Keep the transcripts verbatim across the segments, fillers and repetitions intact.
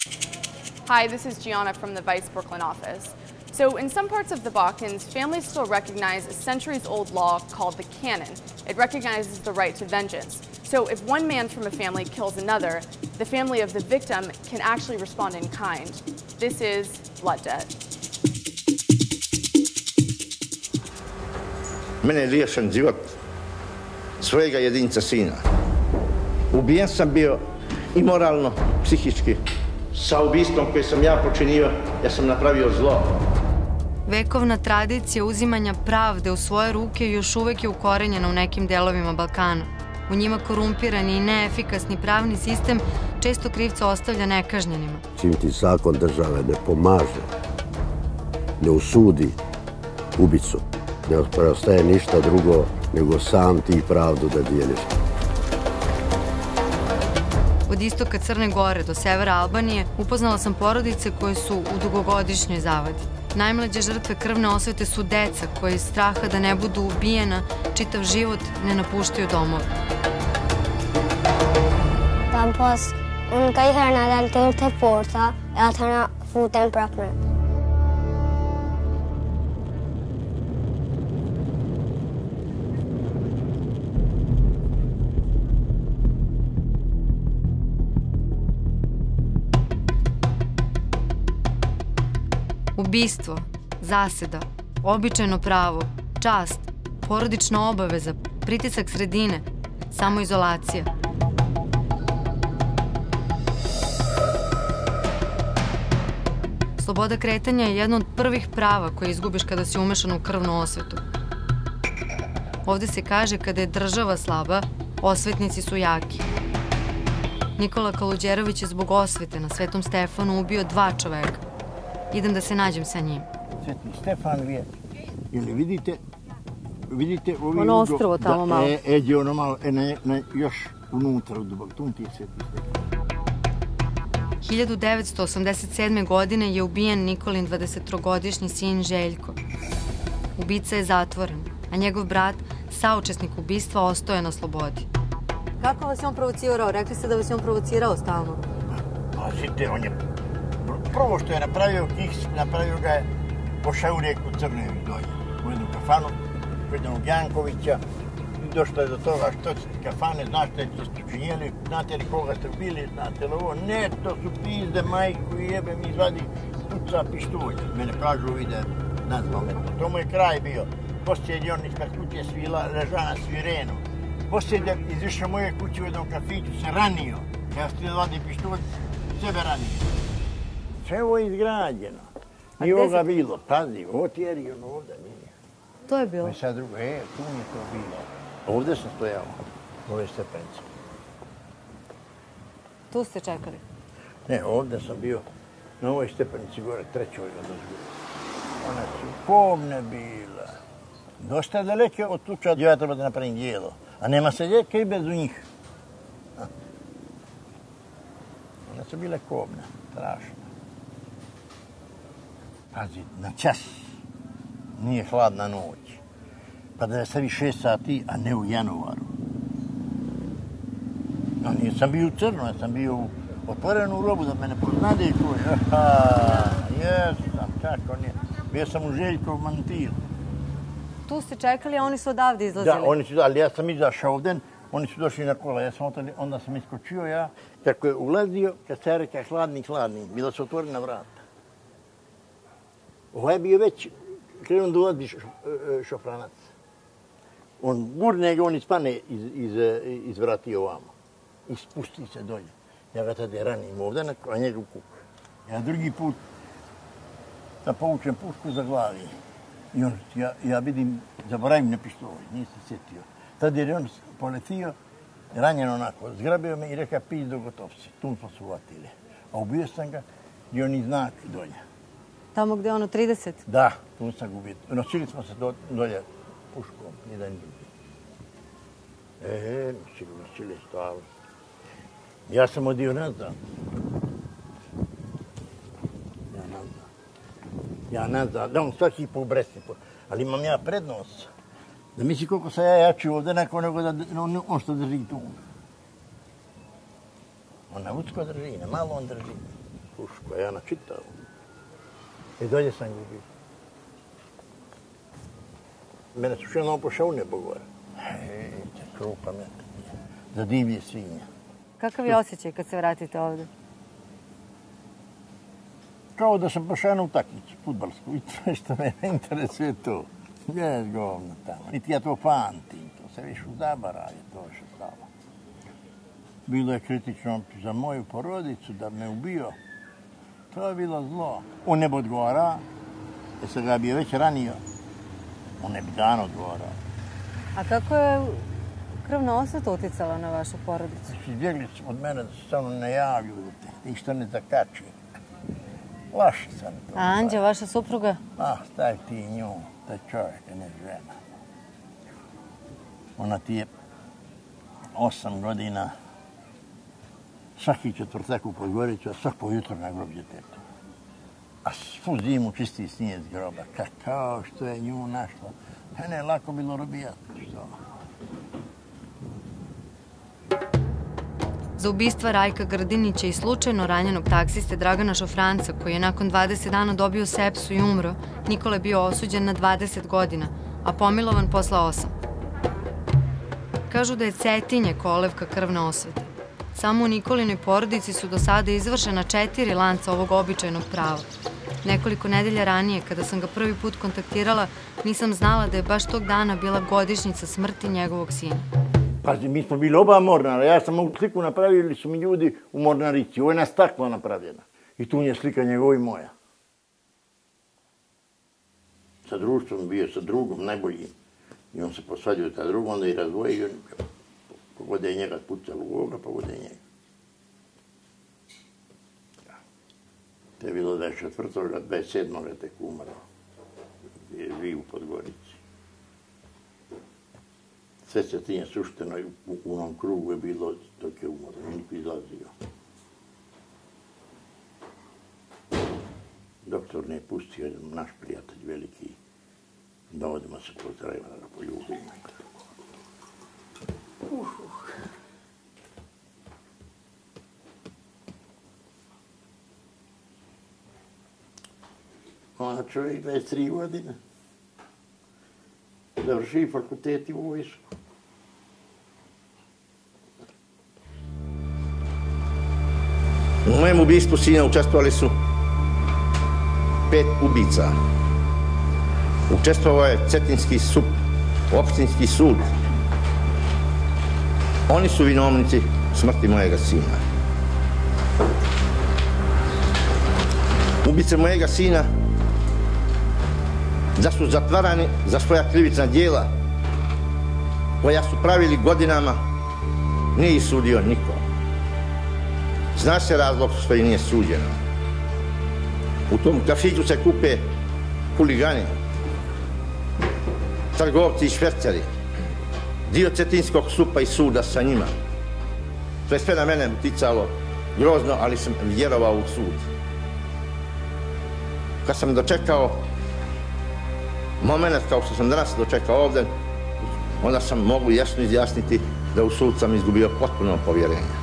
Hi, this is Gianna from the Vice Brooklyn office. So in some parts of the Balkans, families still recognize a centuries-old law called the canon. It recognizes the right to vengeance. So if one man from a family kills another, the family of the victim can actually respond in kind. This is blood debt. Mene je riješen život svojega jedinca sina. Ubijen sam bio i moralno, psihički. Sa ubistvom koje sam ja počinio, ja sam napravio zlo. Vekovna tradicija uzimanja pravde u svoje ruke još uvek je ukorenjena u nekim delovima Balkana. U njima korumpirani i neefikasni pravni sistem često krivca ostavlja nekažnjenima. Čim ti zakon države ne pomaže, ne usudi ubicu, ne preostaje ništa drugo nego sam ti pravdu da dijeliš. Od istoka Crne Gore do severa Albanije upoznala sam porodice koje su u dugogodišnjoj zavadi. Najmlađe žrtve krvne osvete su deca koji iz straha da ne budu ubijena čitav život ne napuštaju domove. Tapos, unë ka i herë në dalë të urte porta, e atëra futen prapë në. Ubistvo, zaseda, običajno pravo, čast, porodična obaveza, pritisak sredine, samoizolacija. Sloboda kretanja je jedno od prvih prava koje izgubiš kada si umešan u krvnu osvetu. Ovde se kaže kada je država slaba, osvetnici su jaki. Nikola Kaluđerović je zbog osvete na Svetom Stefanu ubio dva čoveka. Idem da se nađem sa njim. Sveti Stefan je, ili vidite, vidite... Ono ostrovo tamo malo. Eđe ono malo, još unutra u dubog, tu ti je Sveti Stefan. hiljadu devetsto osamdeset sedme. godine je ubijen Nikolin dvadesettrogodišnji sin Željko. Ubica je zatvoren, a njegov brat, saučesnik ubistva, ostao je na slobodi. Kako vas je on provocirao? Rekli ste da vas je on provocirao stalno. Pazite, on je... Prvo što je napravio Kiks, napravio ga je po Šaurijeku Crnevi dolje, u jednu kafanu, kod jednog Jankovića. I došlo je do toga što ćete kafane, znaš šta ste učinjeli, znate li koga ste ubili, znate li ovo? Ne, to su pizde, majku i jebe mi izvadi puca pištolj. Mene kažu, vide, nazvao me. To mu je kraj bio. Poslije je on ispred kuće svila, leža na svirenu. Poslije je izišao moje kuće u jednom kafiću, se ranio. Ja ste vadi pištolj, sebe ranio. Sve ovo je izgrađeno. Nije ovoga bilo. Pazi, ovo ti je rijon ovdje nije. To je bilo? I sad drugo, e, tu mi je to bilo. Ovdje sam stojao, ove stepence. Tu ste čekali? Ne, ovdje sam bio na ovoj stepenici gore, trećoj ga dozgore. One su komne bile. Dosta daleke od tuča, gdje ja treba da napravim dijelo. A nema se ljeka i bez njih. One su bile komne, strašno. Pazi, na čas, nije hladna noć, pa da je stavi šest sati, a ne u januaru. No, nisam bio u crno, ja sam bio u otvorenu robu da mene poznade i koji. Aha, jesam, kako nije. Bio sam u Željkov mantilu. Tu ste čekali, a oni su odavde izlazili? Da, oni su, ali ja sam izašao ovden, oni su došli na kola, ja sam otali, onda sam iskočio ja, kako je ulazio, kad se reka hladni, hladni, bila su otvorena vrata. Ovo je bio već, krenuo da ulazi šofranac. On gurne ga, on ispane iz, iz, iz vrati ovamo. I spusti se dolje. Ja ga tada ranim ovdje, a njega u kuk. Ja drugi put da povučem pušku za glavi. I on, ja, ja vidim, zaboravim na pištolj, nisam sjetio. Tada je on poletio, ranjen onako, zgrabio me i reka pis do gotovci. Tu smo se uvatili. A ubio sam ga i on i znak dolje. Tamo gde je ono trideset? Da, tu sam gubio. Nosili smo se do, dolje puškom, jedan i drugi. E, nosili, nosili stalo. Ja sam odio nazad. Ja nazad. Ja nazad. Da, on svaki po Bresni. Ali imam ja prednost. Da misli koliko sam ja jači ovdje, neko nego da on, on što drži tu. On na ucko drži, na malo on drži. pušku, a ja načitao. I dalje sam gubio. Mene su šeno pošao u nebo gore. Ejte, krupa me. Za divlje svinja. Kakav je osjećaj kad se vratite ovdje? Kao da sam pošao na utakmicu, fudbalsku. I to što me ne interesuje to. Gdje govno tamo. Niti ja to pamtim. To se više uzabaraje, to što stalo. Bilo je kritično za moju porodicu da me ubio. To je bilo zlo. On ne bi odgovara, jer sam ga bio već ranio. On ne bi dan odgovarao. A kako je krvna osveta utjecala na vašu porodicu? Izbjegli su od mene da se samo ne javljuju, ništa ne zakači. Laši sam to. A Anđa, vaša supruga? Ah, stavi ti nju, taj čovjek, ne žena. Ona ti je osam godina, svaki četvrtak u Podgoricu, a svako jutro na grob djetetu. A svu zimu čisti snijeg z groba. Kakao što je nju našla. Mene je lako bilo robijati. Što? Za ubistva Rajka Grdinića i slučajno ranjenog taksiste Dragana Šofranca, koji je nakon dvadeset dana dobio sepsu i umro, Nikola je bio osuđen na dvadeset godina, a pomilovan posle osam. Kažu da je Cetinje kolevka krvne osvete. Samo u Nikolinoj porodici su do sada izvršena četiri lanca ovog običajnog prava. Nekoliko nedelja ranije, kada sam ga prvi put kontaktirala, nisam znala da je baš tog dana bila godišnjica smrti njegovog sina. Pazi, mi smo bili oba mornara. Ja sam ovu sliku napravili su mi ljudi u mornarici. Ovo je na staklo napravljena. I tu je slika njegova i moja. Sa društvom bio, sa drugom, najboljim. I on se posvadio sa drugom, onda i razvoji i on pogode je njega pucalo u ovoga, pogode je njega. To je bilo dvadeset četvrtog dvadeset sedmog tek umro. Je živ u Podgorici. Sve Cetinje sušteno i u onom krugu je bilo dok je umro. Niko izlazio. Doktor ne je pustio, naš prijatelj veliki, da odemo se pozdravimo, da ga poljubimo. Uh, uh. Ona čovjek dvadeset tri godine. Završi fakultet i vojsku. U mojem ubistvu sina učestvovali su pet ubica. Učestvovao je Cetinski sup, opštinski sud. Oni su vinovnici smrti mojega sina. Ubice mojega sina da su zatvarani za svoja krivična djela koja su pravili godinama, nije ih sudio niko. Zna se razlog što i nije suđeno. U tom kafiću se kupe huligani, trgovci i šverceri, dio Cetinskog supa i suda sa njima. To je sve na mene uticalo grozno, ali sam vjerovao u sud. Kad sam dočekao moment kao što sam danas dočekao ovdje, onda sam mogu jasno izjasniti da u sud sam izgubio potpuno povjerenje.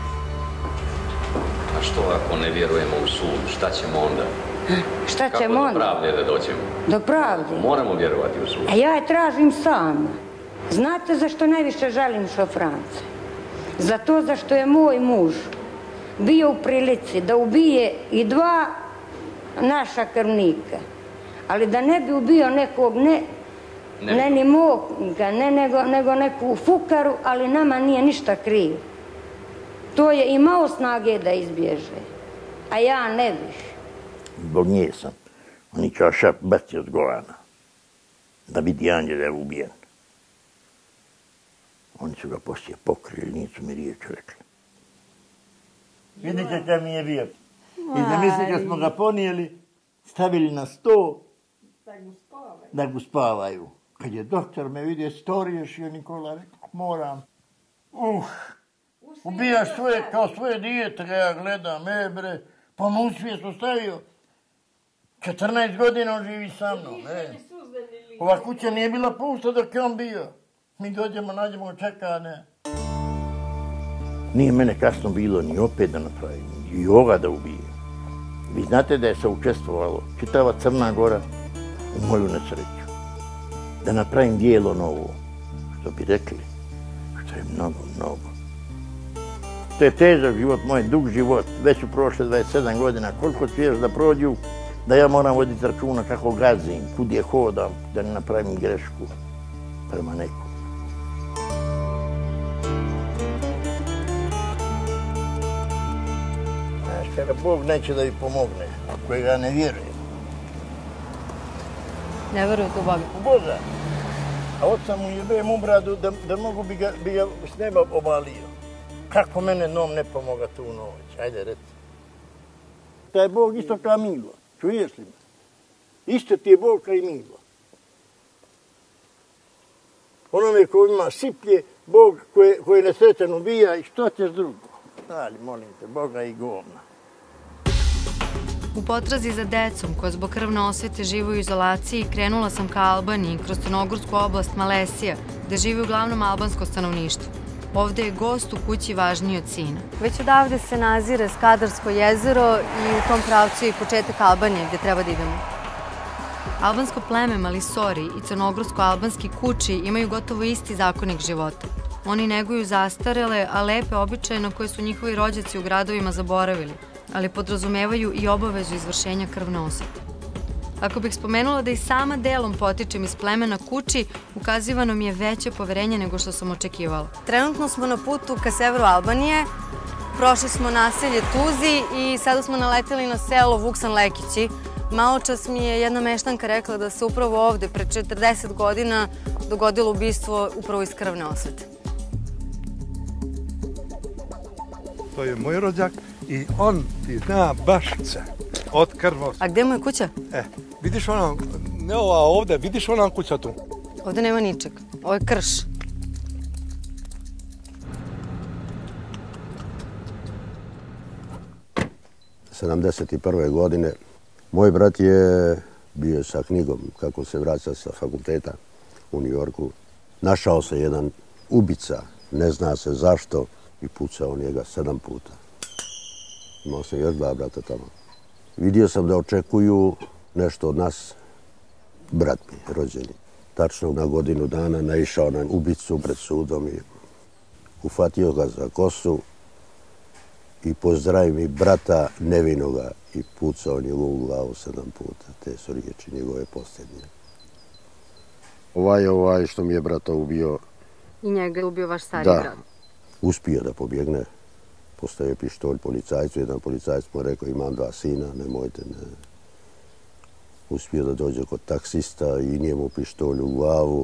A što ako ne vjerujemo u sud, šta ćemo onda? Šta ćemo onda? Kako do pravde da dođemo? Do pravde? Moramo vjerovati u sud. A ja je tražim sama. Znate zašto najviše želim Šofranca? Zato zašto je moj muž bio u prilici da ubije i dva naša krvnika. Ali da ne bi ubio nekog, ne, ne, ne ni moknika, ne nego, nego neku fukaru, ali nama nije ništa kriv. To je imao snage da izbježe, a ja ne bih. Zbog nje sam. Oni kao šap baci od golana. Da vidi Anđe da je ubijen. Oni su ga poslije pokrili, nisu mi riječ rekli. Vidite kad mi je bio. I zamislite kad smo ga ponijeli, stavili na sto, da ga spavaju. Kad je doktor me vidio, storiješ je Nikola, rekao, moram. Uh, ubijaš svoje, kao svoje dijete, ga ja gledam, e bre, pa mu usvijet ostavio. četrnaest godina on živi sa mnom, e. Ova kuća nije bila pusta dok je on bio. Mi dođemo, nađemo ga, čeka, ne. Nije mene kasno bilo ni opet da napravim, i ovoga da ubijem. Vi znate da je se učestvovalo čitava Crna Gora u moju nesreću. Da napravim dijelo novo, što bi rekli, što je mnogo, mnogo. To je težak život, moj dug život, već su prošle dvadeset sedam godina, koliko ću još da prođu, da ja moram voditi računa kako gazim, kud je hodam, da ne napravim grešku prema nekom. Znaš, kada Bog neće da mi pomogne, ako ja ne vjerujem. Ne verujete u Boga? U Boga. A oca mu jebem u bradu da, da mogu bi ga, bi ga s neba obalio. Kako mene nom ne pomoga tu noć? Ajde, reci. Taj Bog isto kao Milo. Čuješ li me? Isto ti je Bog kao i Milo. Onome ko ima siplje, Bog koje, koje nesrećan ubija i što ćeš drugo? Ali, molim te, Boga i govna. U potrazi za decom, koja zbog krvne osvete žive u izolaciji, krenula sam ka Albaniji kroz crnogorsku oblast Malesija, gde živi uglavnom albansko stanovništvo. Ovde je gost u kući važniji od sina. Već odavde se nazire Skadarsko jezero i u tom pravcu je početak Albanije gde treba da idemo. Albansko pleme Malisori i crnogorsko-albanski kuči imaju gotovo isti zakonik života. Oni neguju zastarele, a lepe običaje na koje su njihovi rođaci u gradovima zaboravili, ali podrazumevaju i obavezu izvršenja krvne osvete. Ako bih spomenula da i sama delom potičem iz plemena Kuči, ukazivano mi je veće poverenje nego što sam očekivala. Trenutno smo na putu ka severu Albanije, prošli smo naselje Tuzi i sada smo naleteli na selo Vuksan Lekići. Malo čas mi je jedna meštanka rekla da se upravo ovde, pre četrdeset godina, dogodilo ubistvo upravo iz krvne osvete. To je moj rođak i on ti zna baš sve od krvne osvete. A gde je moja kuća? E, vidiš ona, ne ova ovde, vidiš ona kuća tu? Ovde nema ničeg, ovo je krš. sedamdeset prve godine moj brat je bio sa knjigom kako se vraća sa fakulteta u New Yorku. Našao se jedan ubica, ne zna se zašto, i pucao njega sedam puta. Imao sam još dva brata tamo. Vidio sam da očekuju nešto od nas, brat mi, rođeni. Tačno na godinu dana naišao na ubicu pred sudom i ufatio ga za kosu i pozdravio mi brata nevinoga i pucao njegovu glavu sedam puta. Te su riječi njegove posljednje. Ovaj, ovaj što mi je brata ubio... I njega je ubio vaš stariji brat? Da. Uspio da pobjegne. Postavio pištolj policajcu. Jedan policajac mu rekao, imam dva sina, nemojte, ne. Uspio da dođe kod taksista i njemu pištolj u glavu.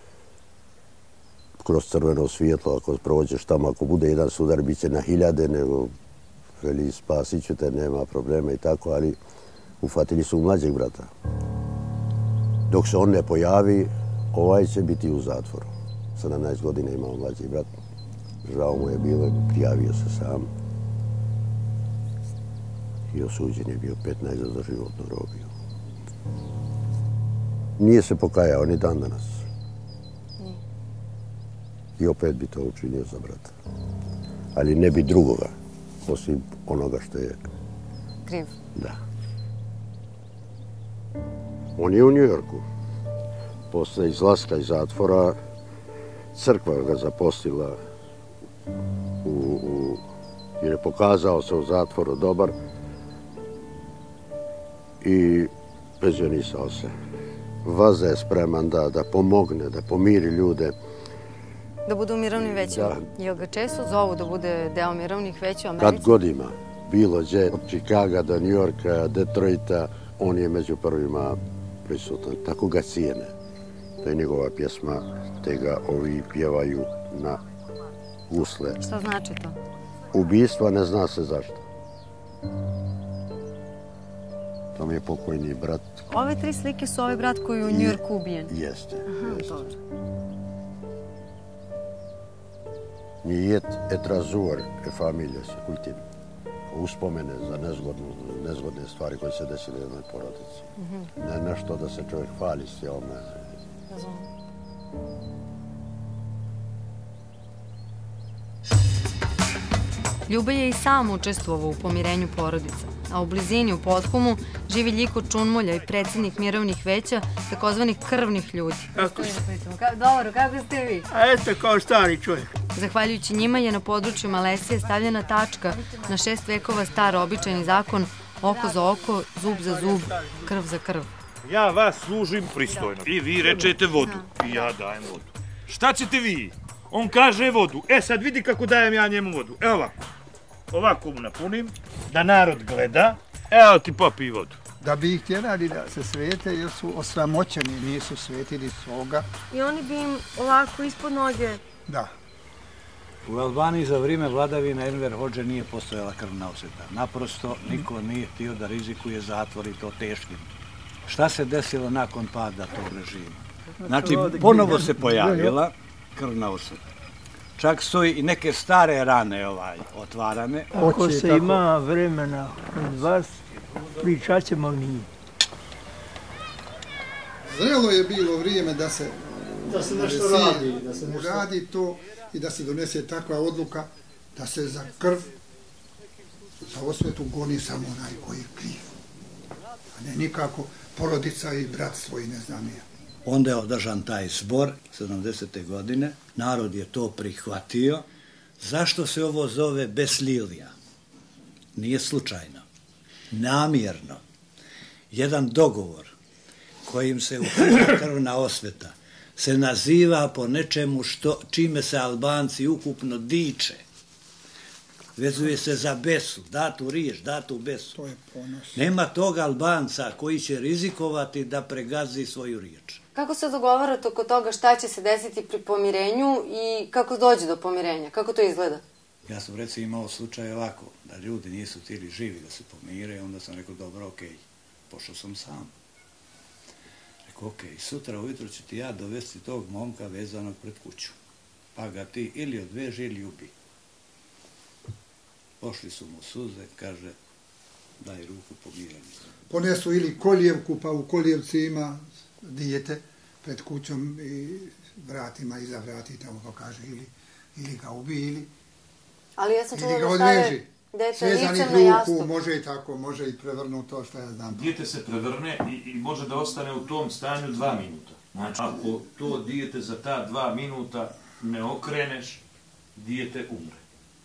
Kroz crveno svjetlo, ako prođeš tamo, ako bude jedan sudar, bit će na hiljade, nego veli, spasit ću te, nema problema i tako, ali ufatili su mlađeg brata. Dok se on ne pojavi, ovaj će biti u zatvoru. sedamnaest godina imao mlađi brat. Žao mu je bilo, prijavio se sam. I osuđen je bio petnaest za doživotnu robiju. Nije se pokajao ni dan danas. I opet bi to učinio za brata. Ali ne bi drugoga, osim onoga što je... Kriv. Da. On je u New Yorku. Posle izlaska iz zatvora, crkva ga zaposlila u, u, jer je pokazao se u zatvoru dobar i penzionisao se. Vaza je spreman da, da pomogne, da pomiri ljude. Da budu u mirovnim većima. Jel ga često zovu da bude deo mirovnih veća u Americi? Kad god ima. Bilo gdje, od Čikaga do New Yorka, Detroita, on je među prvima prisutan. Tako ga cijene. To je njegova pjesma, te ga ovi pjevaju na usle. Šta znači to? Ubistva ne zna se zašto. To mi je pokojni brat. Ove tri slike su ovaj brat koji je u New Yorku ubijen? Jeste. Aha, jeste. dobro. Nijet et razur e familije se kultiv. Uspomene za nezgodne, nezgodne stvari koje se desile u jednoj porodici. Mm-hmm. Ne nešto da se čovjek hvali s njome. Razumijem. Ljuba je i sam učestvovao u pomirenju porodica, a u blizini u Pothumu živi Ljiko Čunmulja i predsjednik mirovnih veća, takozvanih krvnih ljudi. Dobro, kako ste vi? A eto, kao stari čovjek. Zahvaljujući njima je na području Malesije stavljena tačka na šest vekova star običajni zakon oko za oko, zub za zub, krv za krv. Ja vas služim pristojno i vi rečete vodu i ja dajem vodu. Šta ćete vi? On kaže vodu. E sad vidi kako dajem ja njemu vodu. Evo ovako. Ovako mu napunim, da narod gleda. Evo ti popij vodu. Da bi ih tjerali da se svete jer su osramoćeni, nisu svetili svoga. I oni bi im ovako ispod noge... Da. U Albaniji za vrijeme vladavine Enver Hodže nije postojala krvna osveta. Naprosto niko nije htio da rizikuje zatvor i to teškim. Šta se desilo nakon pada tog režima? Znači, ponovo se pojavila krvna osveta. Čak su i neke stare rane ovaj, otvarane. Ako se ima vremena od vas, pričat ćemo mi. Zrelo je bilo vrijeme da se da se nešto radi, da se nešto radi to i da se donese takva odluka da se za krv, za osvetu goni samo onaj koji je kriv. A ne nikako porodica i bratstvo i ne znam ja. Onda je održan taj zbor sedamdesete godine, narod je to prihvatio. Zašto se ovo zove Beslilija? Nije slučajno, namjerno. Jedan dogovor kojim se ukida krvna osveta se naziva po nečemu što, čime se Albanci ukupno diče. Vezuje se za besu, datu riječ, datu besu. To je ponos. Nema tog Albanca koji će rizikovati da pregazi svoju riječ. Kako se dogovarate oko toga šta će se desiti pri pomirenju i kako dođe do pomirenja? Kako to izgleda? Ja sam recimo imao slučaj ovako, da ljudi nisu htjeli živi da se pomire, onda sam rekao, dobro, okej, pošao sam sam. Rekao, okej, sutra ujutro ću ti ja dovesti tog momka vezanog pred kuću, pa ga ti ili odveži ili ubi. Pošli su mu suze, kaže, daj ruku pomireni. Ponesu ili koljevku, pa u koljevci ima dijete pred kućom i vratima iza vrati, tamo to kaže, ili, ili ga ubi, ili, ali ja sam ili ga odveži. Svezanih ruku, može i tako, može i prevrnuti to što ja znam. Dijete se prevrne i, i može da ostane u tom stanju dva minuta. Znači, ako to dijete za ta dva minuta ne okreneš, dijete umre.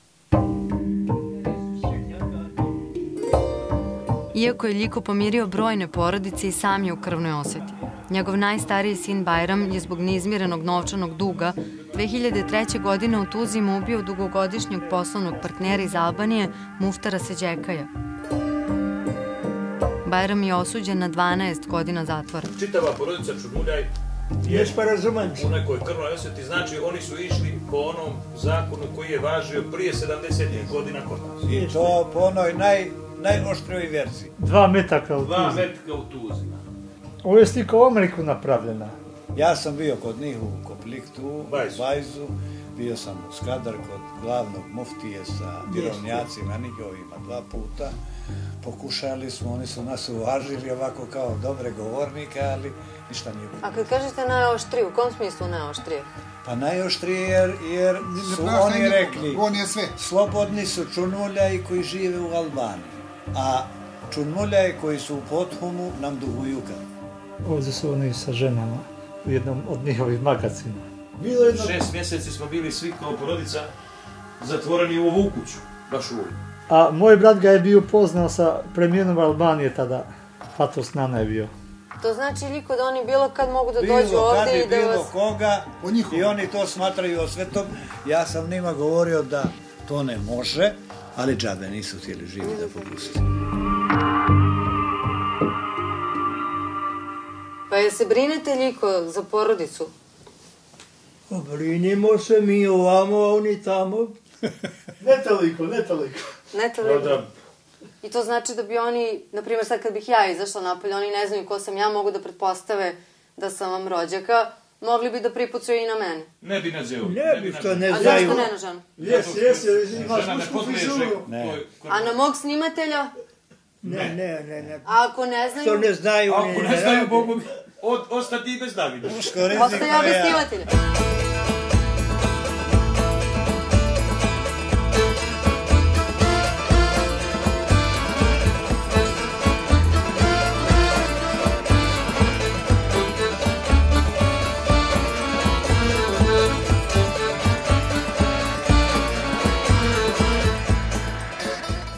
Iako je Ljiko pomirio brojne porodice i sam je u krvnoj osveti. Njegov najstariji sin Bajram je zbog neizmirenog novčanog duga dve hiljade treće. godine u Tuzima ubio dugogodišnjeg poslovnog partnera iz Albanije, Muftara Seđekaja. Bajram je osuđen na dvanaest godina zatvora. Čitava porodica Čurmuljaj je u nekoj krvnoj osveti, znači oni su išli po onom zakonu koji je važio prije sedamdesetih godina kod nas. I to po onoj naj, najoštrijoj verziji. Dva metaka u Tuzima. Dva metka u Tuzima. Ovo je slika u Ameriku napravljena. Ja sam bio kod njih u Kopliktu, u Bajzu, bio sam u Skadar kod glavnog muftije sa mirovnjacima, njihovima dva puta. Pokušali smo, oni su nas uvažili ovako kao dobre govornike, ali ništa nije bilo. A kad kažete najoštrije, u kom smislu najoštrije? Pa najoštrije jer, jer su oni rekli, slobodni su Čurmuljaji koji žive u Albaniji, a Čurmuljaji koji su u Pothumu nam duguju krv. Ovdje su oni sa ženama u jednom od njihovih magazina. Šest mjeseci smo bili svi kao porodica zatvoreni u ovu kuću, baš u ovu. A moj brat ga je bio poznao sa premijerom Albanije tada. Fatos Nana je bio. To znači, Ljiko, da oni bilo kad mogu da dođu ovdje i da vas... Bilo koga i oni to smatraju osvetom. Ja sam njima govorio da to ne može, ali džabe nisu htjeli živi da popusti. Pa je se brinete, Ljiko, za porodicu? Brinimo se mi ovamo, a oni tamo. Ne toliko, ne toliko. Ne toliko. I to znači da bi oni, na primjer sad kad bih ja izašla napolje, oni ne znaju ko sam ja, mogu da pretpostave da sam vam rođaka, mogli bi da pripucaju i na mene. Ne bi na Zeju. Ne bi što ne znaju. A zašto ne na ženu? Jes, jes, imaš mušku frizuru. A na mog snimatelja? Ne, ne, ne, ne. A ako ne znaju? Što ne znaju, ne. Ako ne znaju, mogu ostati i bez Davida. Ostaje ja bez snimatelja.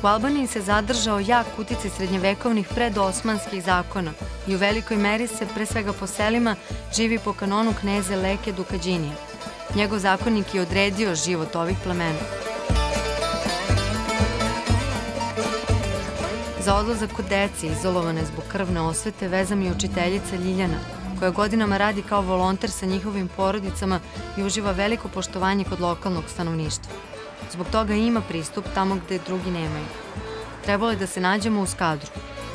U Albaniji se zadržao jak uticaj srednjevekovnih predosmanskih zakona i u velikoj meri se, pre svega po selima, živi po kanonu kneze Leke Dukađinija. Njegov zakonik je odredio život ovih plemena. Za odlazak kod dece, izolovane zbog krvne osvete, veza mi je učiteljica Ljiljana, koja godinama radi kao volonter sa njihovim porodicama i uživa veliko poštovanje kod lokalnog stanovništva. Zbog toga ima pristup tamo gde drugi nemaju. Trebalo je da se nađemo u Skadru.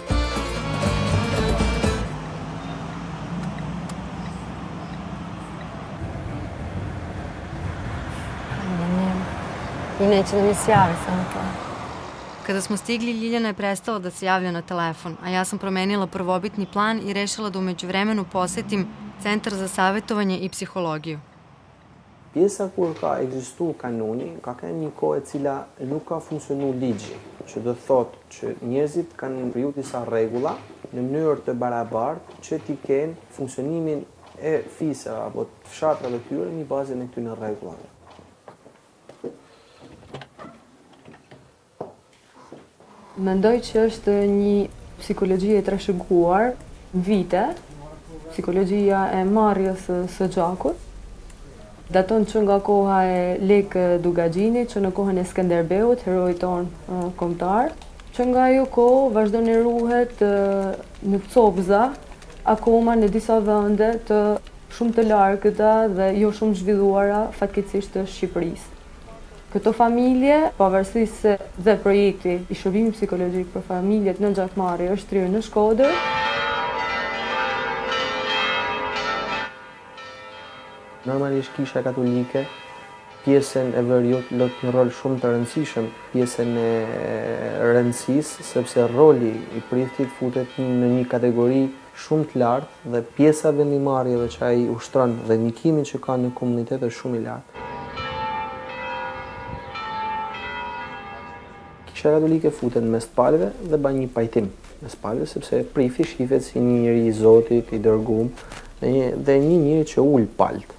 I neće da mi se javi samo to. Kada smo stigli, Ljiljana je prestala da se javlja na telefon, a ja sam promenila prvobitni plan i rešila da u međuvremenu posetim Centar za savjetovanje i psihologiju. Pjesa kur ka egzistu kanoni, ka kenë një kohë e cila nuk ka funksionu ligji, që do thotë që njerëzit kanë kriju disa rregulla në mënyrë të barabartë që t'i kenë funksionimin e fisave apo të fshatrave tyre në bazën e këtyre rregullave. Mendoj që është një psikologji e trashëguar vite, psikologjia e marrjes së gjakut. Daton që nga koha e Lek Dukagjinit, që në kohën e Skanderbeut, heroi ton uh, kombëtar, që nga ajo kohë vazhdon e ruhet uh, në copza, akoma në disa vende të shumë të largëta dhe jo shumë zhvilluara fatkeqësisht të Shqipërisë. Këto familje, pavarësisht se dhe projekti i shërbimit psikologjik për familjet në Gjakmarrje është thirrur në Shkodër. Normalisht Kisha Katolike, pjesën e Veriut lot një rol shumë të rëndësishëm, pjesën e rëndësisë, sepse roli i priftit futet në një kategori shumë të lartë dhe pjesa vendimarrjeve që ai ushtron dhe ndikimin që ka në komunitet është shumë i lartë. Kisha Katolike futet mes palëve dhe bën një pajtim mes palëve, sepse prifti shifet si një njeri i Zotit, i dërguar dhe një njeri që ul palët.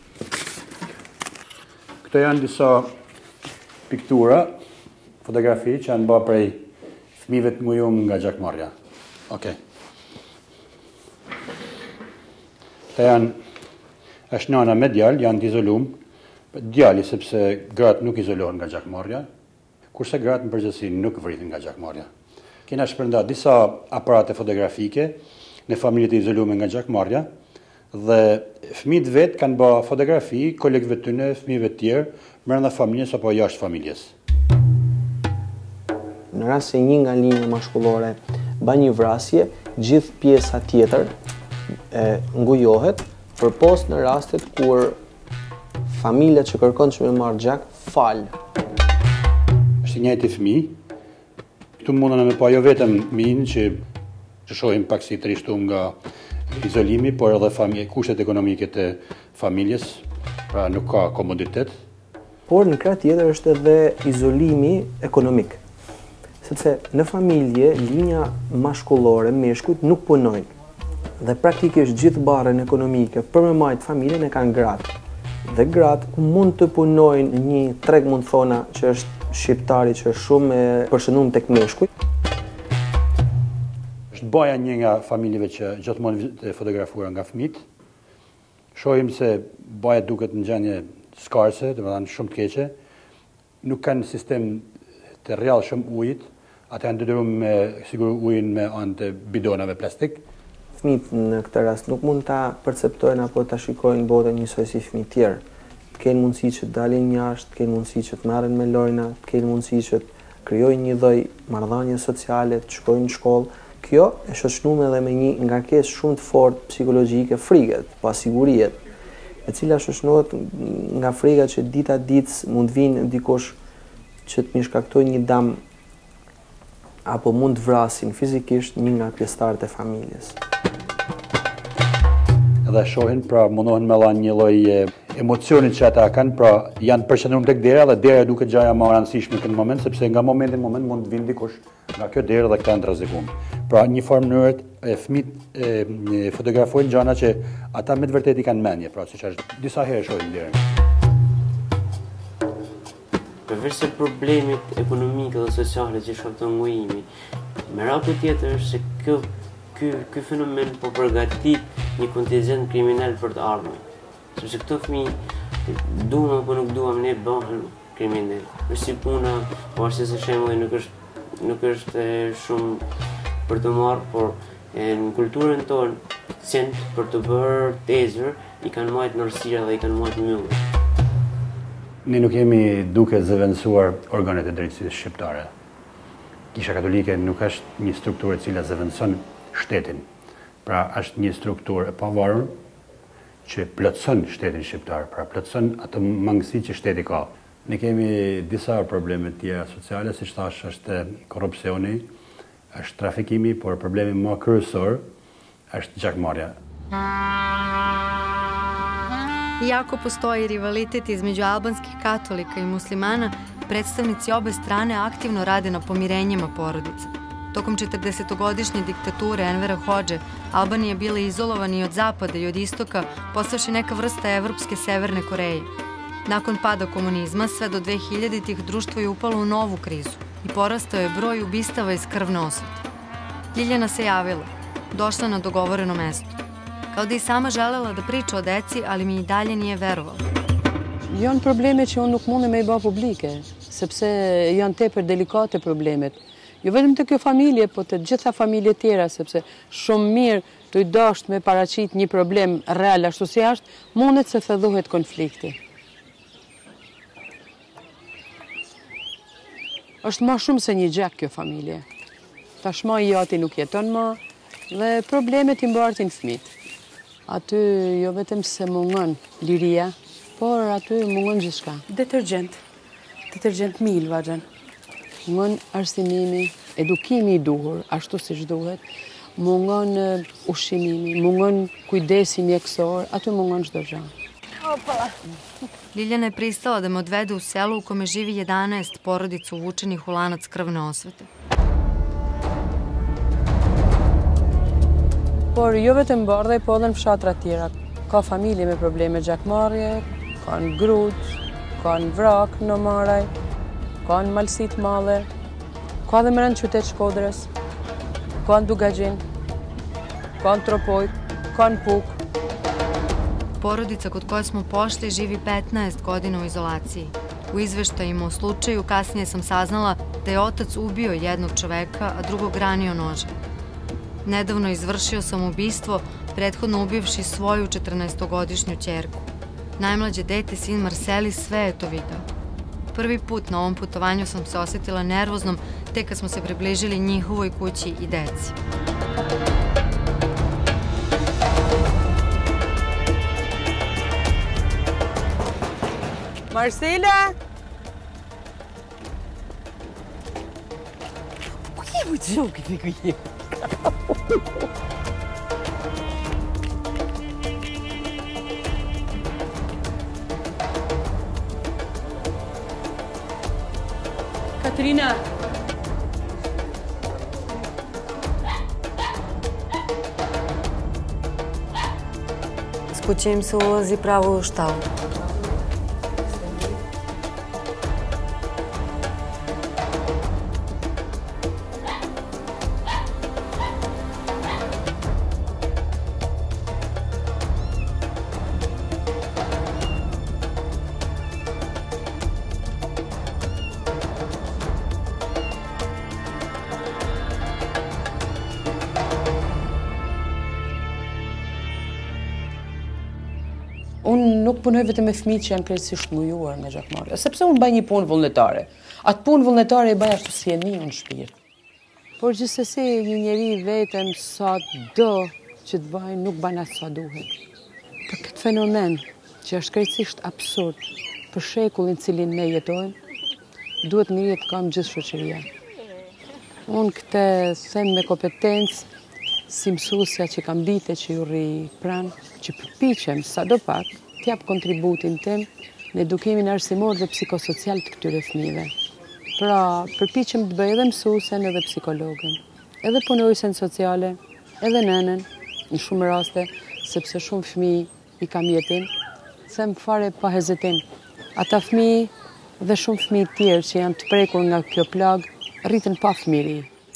Këto janë disa piktura, fotografi që janë bërë prej fëmijëve të ngujum nga Gjakmarrja. Okej. Këto janë, është nana me djalë, janë të izolum, djali sepse gratë nuk izolohen nga Gjakmarrja, kurse gratë në përgjithësi nuk vritin nga Gjakmarrja. Kena shpërnda disa aparate fotografike në familjet e izolume nga Gjakmarrja, dhe fëmijët vetë kanë bë fotografi kolegëve të tyre, fëmijëve të tjerë, brenda familjes apo jashtë familjes. Në rast se një nga linja mashkullore bën një vrasje, gjithë pjesa tjetër e ngujohet, përpos në rastet kur familja që kërkon që me marrë gjak fal. Është i njëjti fëmijë. Këtu mundën me pa jo vetëm fëmijën që që shohim pak si të rishtu nga izolimi, por edhe familje, kushtet ekonomike të familjes, pra nuk ka komoditet. Por në krah tjetër është edhe izolimi ekonomik. Sepse në familje, linja mashkullore, meshkujt, nuk punojnë. Dhe praktikisht gjithë barrën ekonomike për me majtë familjen e kanë gratë. Dhe gratë ku mund të punojnë një treg mund thona që është shqiptari që është shumë e përshënum tek meshkujt. Baja një nga familjeve që gjithmonë të fotografuar nga fëmijët. Shohim se baja duket në gjendje skarse, dhe më dhanë shumë të keqe. Nuk kanë sistem të rrjallë shumë ujit, atë janë detyruar me siguru ujin me anë të bidonave plastik. Fëmijët në këtë rast nuk mund ta perceptojnë apo ta shikojnë botën njësoj si fëmijë tjerë. Kanë mundësi që të dalin jashtë, kanë mundësi që të marrin me lojna, kanë mundësi që të krijojnë një lloj marrëdhënie sociale, të shkojnë në shkollë. Kjo e shoqënuar edhe me një ngarkesë shumë të fortë psikologjike, frikët, pasigurisjet, e cila shoqënohet nga frika që dita ditës mund vinë dikush që të më shkaktojë një dëm apo mund të vrasin fizikisht një nga pjesëtarët e familjes. Edhe shohin, pra mundohen me dhanë një lloj emocionit që ata kanë, pra janë përqendruar tek dera dhe dera duket gjaja më e rëndësishme në këtë moment, sepse nga momenti në moment mund të vinë dikush nga kjo derë dhe këta në të rrezikuar. Pra një formë mënyrët e fëmijët fotografojnë gjëra që ata me të vërtetë i kanë mendje, pra siç është disa herë shohin derën. përveç se problemit ekonomike dhe sociale që shkakton ngujimi, meraku tjetër është se kjo, ky, ky fenomen po përgatit një kontingent kriminal për të ardhmen. Sepse këto fëmijë duam apo nuk duam ne bëhen kriminal. Është si puna, po ashtu si shembulli nuk është nuk është shumë për të marrë, por e, në kulturën tonë cent për të bërë tezër i kanë marrë nërësia dhe i kanë marrë myllë. Ne nuk jemi duke zëvendësuar organet e drejtësisë shqiptare. Kisha Katolike nuk është një strukturë e cila zëvendëson shtetin. Pra është një strukturë e pavarur që plotëson shtetin shqiptar, pra plotëson atë mangësi që shteti ka. Ne kemi disa probleme të tjera sociale, siç thash, është korrupsioni, është trafikimi, por problemi më kryesor është gjakmarrja. Iako postoji rivalitet između albanskih katolika i muslimana, predstavnici obe strane aktivno rade na pomirenjima porodica. Tokom četrdesetogodišnje diktature Envera Hodže, Albanija je bila izolovana i od zapada i od istoka, postavši neka vrsta evropske Severne Koreje. Nakon pada komunizma, sve do dve hiljaditih društvo je upalo u novu krizu i porastao je broj ubistava iz krvne osvete. Ljiljana se javila, došla na dogovoreno mesto. Kao da i sama želela da priča o deci, ali mi i dalje nije verovala. Janë probleme që unë nuk mundi me i bë publike, sepse janë tepër delikate problemet. Jo vetëm të kjo familje, po të gjitha familje tjera, sepse shumë mirë të i dasht me paraqit një problem real ashtu si ashtë, mundet se fillohet konflikti. Është ma shumë se një gjak kjo familje. Tashma i jati nuk jeton ma dhe problemet i mbartin fëmit. Aty jo vetëm se mungon liria, por aty mungon gjithçka. Detergjent, detergjent mil, vazhën. Mungon arsimimi, edukimi i duhur, ashtu si duhet, mungon ushqimimi, mungon kujdesi mjekësor, aty mungon çdo gjë. Ljiljana je pristala da me odvede u selo u kome živi jedanaest porodica uvučenih u lanac krvne osvete. Por jo vetëm Bardhaj, po edhe në fshatra tjera. Ka familje me probleme gjakmarrje, kanë grut, kanë vrak në Maraj, kanë malësit madhe, ka dhe më rënd qytet Shkodrës, kanë Dugagjin, kanë Tropoj, kanë Puk. Porodica kod koje smo pošli živi petnaest godina u izolaciji. U izveštajima o slučaju kasnije sam saznala da je otac ubio jednog čoveka, a drugog ranio nožem. Nedavno izvršio sam ubistvo, prethodno ubivši svoju četrnaestogodišnju ćerku. Najmlađe dete, sin Marselis, sve je to video. Prvi put na ovom putovanju sam se osjetila nervoznom, tek kad smo se približili njihovoj kući i deci. Marcela! Kujemu gjoki të kujemu? Katrina! S kuće im se ulazi pravo u štalu. Unë nuk punoj vetëm me fëmijët që janë krejtësisht ngujuar nga gjakmarrja, sepse unë bëj një punë vullnetare. Atë punë vullnetare e bëj ashtu si e një në shpirt. Por gjithsesi një njeri vetëm sa do që të bëjë nuk bën atë sa duhet. Për këtë fenomen që është krejtësisht absurd për shekullin cilin ne jetojmë, duhet ngrihet kam gjithë shoqëria. Unë këtë them me kompetencë si mësuesja që kam vite që ju rri pranë, që përpiqem sa do pak t'jap kontributin tim në edukimin arsimor dhe psikosocial të këtyre fëmijëve. Pra, përpiqem të bëj edhe mësuesen edhe psikologën, edhe punojësen sociale, edhe nënën, në shumë raste, sepse shumë fëmijë i kam jetim, them fare pa hezitim. Ata fëmijë dhe shumë fëmijë tjerë që janë të prekur nga kjo plagë, rriten pa fëmijëri.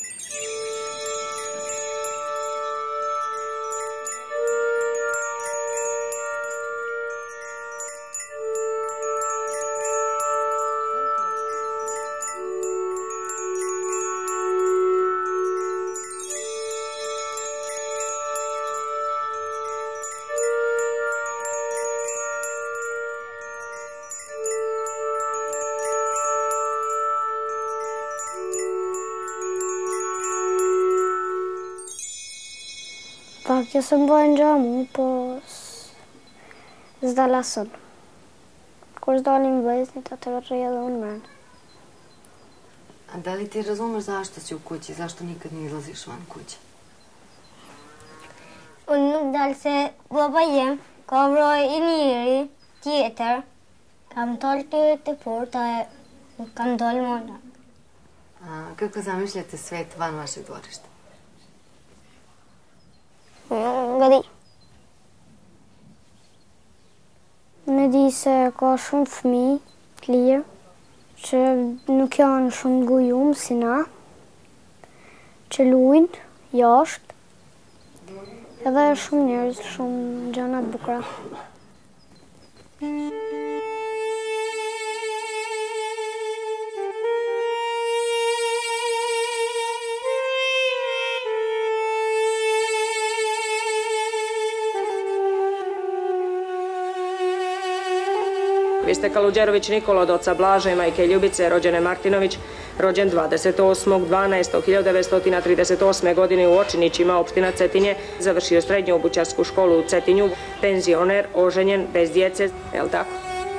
Pak që së më bëjnë gjamu, po s'da lasën. Kur s'dalim vëzit, atë rrëja dhe unë mërën. A da li ti razumeš zašto si u kući, zašto nikad nije izlaziš van kuće? Unë nuk dalë se baba jem, ka vroj i njëri tjetër, kam talë të të porta e nuk kam dalë mëna. A kako zamišljate svet van vašeg dvorišta? Nga di. Në di se ka shumë fëmi të lirë që nuk janë shumë gujumë si na, që luajnë jashtë, edhe shumë njerëz, shumë gjana të bukura. Vi ste Kaluđerović Nikola od oca Blaža i majke Ljubice, rođene Martinović, rođen dvadeset osmog dvanaestog hiljadu devetsto trideset osme. godine u Očinićima, opština Cetinje, završio srednju obućarsku školu u Cetinju, penzioner, oženjen, bez djece, je li tako?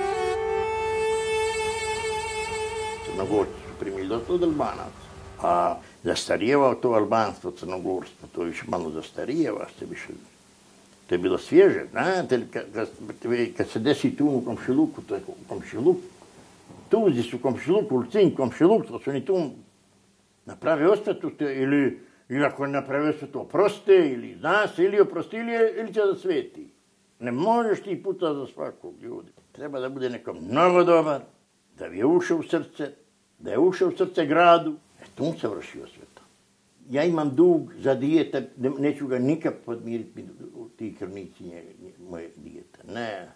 Crnogorci su primili dosta od Albanaca, a zastarijevao to albanstvo, crnogorstvo, to više malo zastarijeva, ste više... To je bilo svježe, znate, kad, kad se desi tu u komšiluku, to je komšiluk, tuzi su komšiluk, ulcin komšiluk, to su oni tu naprave osvetu, ili, ili ako naprave osvetu oproste, ili zna se, ili oprosti, ili, ili će da sveti. Ne možeš ti puta za svakog ljudi. Treba da bude nekom mnogo dobar, da je ušao u srce, da je ušao u srce gradu, e tu se vrši osveta. Ja imam dug za dijete, neću ga nikad podmiriti ti krvnici moje dijete. Ne.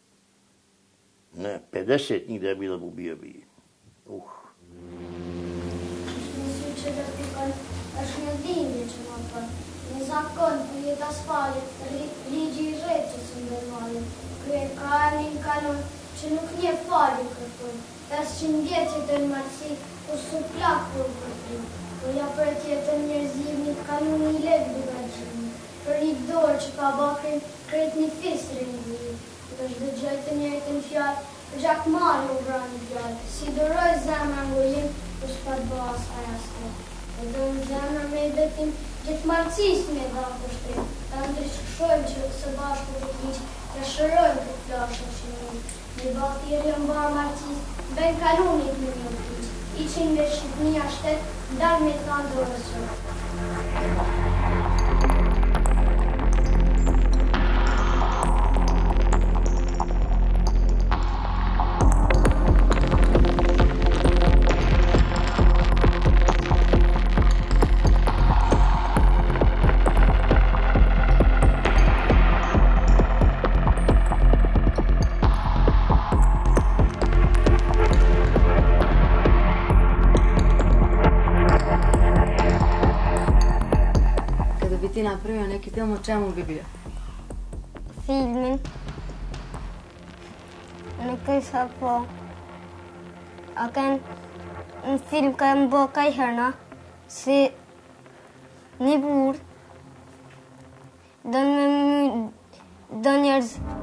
Ne, pedeset njih da je bila ubio bi. Uh. Mislim që da ti kanë është një dhimbje që më përë. Në zakon, për jetë asfalit, ligji i rrët që së ndërmalit. Kërë ka një kanon që nuk një fali kërpun. pesëqind vjetë që të në marësi, ku su plak për kërpun. Po ja për tjetër njerëzimit kanon një lek duga gjimi. Për një dorë që ka bakrin krejt një fisë rëndiri. Në shdo gjajtë njëjtë në fjallë, për gjak marë u vra një fjallë. Si doroj zemra ngojim, për s'pat bas aja s'te. E do në zemra me i betim, gjithë marëcis me dha pështrim. Ta në të shkëshojmë që së bashku të kiqë, të shërojmë të flashë që një. Një baktirë jë mba marëcis, ben kalunit me një kiqë. I që në Shqipnia shtetë, dalë me të në dorës që. Ti napravio neki film, o čemu bi bio? Filmin. Nuk e sa po. A kanë në film ka më bë kaj herna si një burë do në do njerëz